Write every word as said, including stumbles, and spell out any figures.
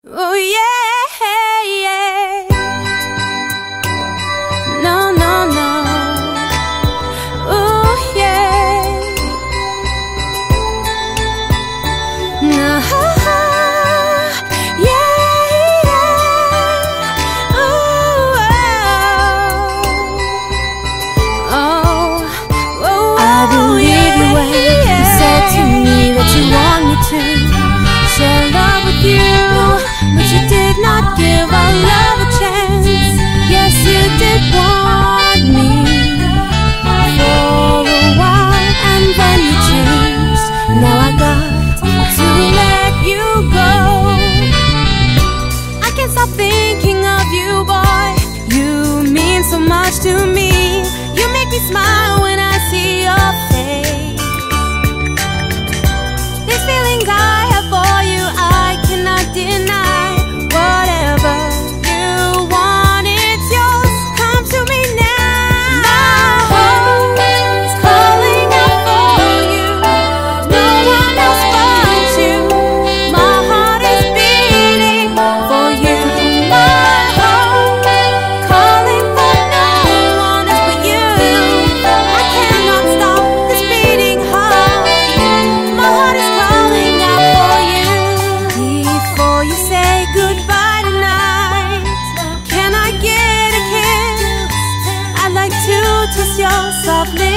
Oh yeah, yeah. No, no, no. Oh yeah. No. Yeah, yeah. Ooh, oh. Oh, oh, I believe you when you said to me that you want me to share love with you, but you did not give our love a chance. Yes, you did want me for a while, and then you changed. Now I got to let you go. I can't stop thinking of you, boy. You mean so much to me. You make me smile when I see your face. These feelings I have for you, I cannot deny. Whatever you want, it's yours. Come to me now. My heart is calling out for you. No one else but you. My heart is beating for you. My heart calling for no one else but you. I cannot stop this beating heart. My heart is calling out for you. Before you say goodbye tonight, can I get a kiss? I'd like to twist your soft lips